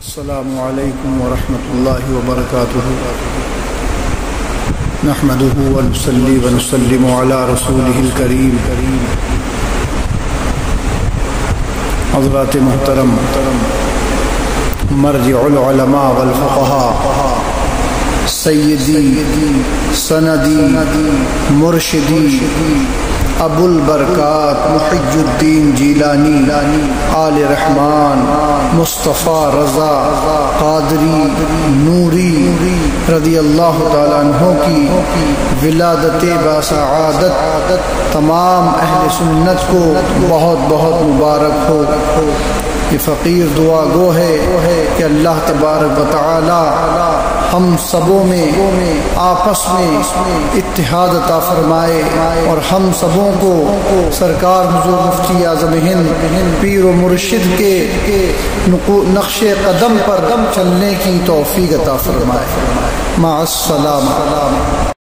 السلام علیکم ورحمۃ اللہ وبرکاتہ نحمده ونصلی ونسلم علی رسولہ الکریم۔ حضرات محترم، مرجع العلماء والفقہاء، سیدی سندی مرشدی ابو البرکات محی الدین جیلانی آل رحمان مصطفیٰ رضا قادری نوری رضی اللہ تعالیٰ عنہ کی ولادت باسعادت تمام اہل سنت کو بہت بہت مبارک ہو۔ یہ فقیر دعا گو ہے کہ اللہ تبارک و تعالی ہم سبوں میں آپس میں اتحاد عطا فرمائے اور ہم سبوں کو سرکار حضور مفتی اعظم ہند پیر و مرشد کے نقش قدم پر چلنے کی توفیق عطا فرمائے۔ مع السلامہ۔